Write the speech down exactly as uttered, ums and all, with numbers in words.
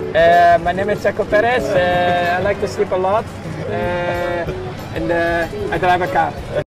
Uh, my name is Checo Perez. Uh, I like to sleep a lot, uh, and uh, I drive a car.